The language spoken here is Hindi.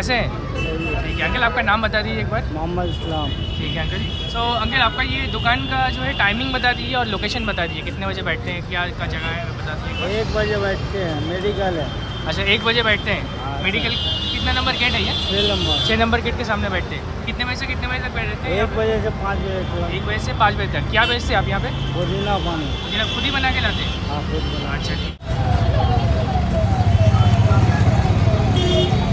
कैसे हैं? ठीक है अंकल, आपका नाम बता दीजिए एक बार। मोहम्मद इस्लाम। ठीक है अंकल जी। सो अंकल आपका ये दुकान का जो है टाइमिंग बता दीजिए और लोकेशन बता दीजिए, कितने बजे बैठते हैं, क्या का जगह है बता दीजिए। 1 बजे बैठते हैं, मेडिकल है। अच्छा 1 बजे बैठते हैं। मेडिकल कितना नंबर गेट है ये? 6 नंबर। 6 नंबर गेट के सामने बैठते हैं। कितने बजे से कितने बजे तक बैठते हैं? 1 बजे से 5 बजे तक। 1 बजे से 5 बजे तक। क्या बेचते हैं आप यहाँ पे? पुदीना पानी। पुदीना खुद ही बना के लाते हैं? हाँ खुद बना। अच्छा ठीक।